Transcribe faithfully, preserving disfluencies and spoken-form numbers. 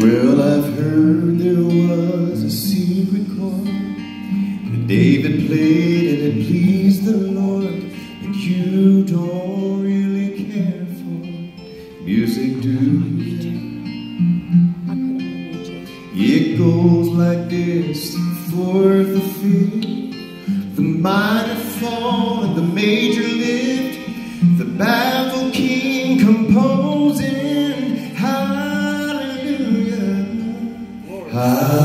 Well, I've heard there was a secret chord that David played and it pleased the Lord. But you don't really care for music, do you? It goes like this: the fourth, the fifth, the minor fall and the major lift, the baffled king composing hallelujah, hallelujah.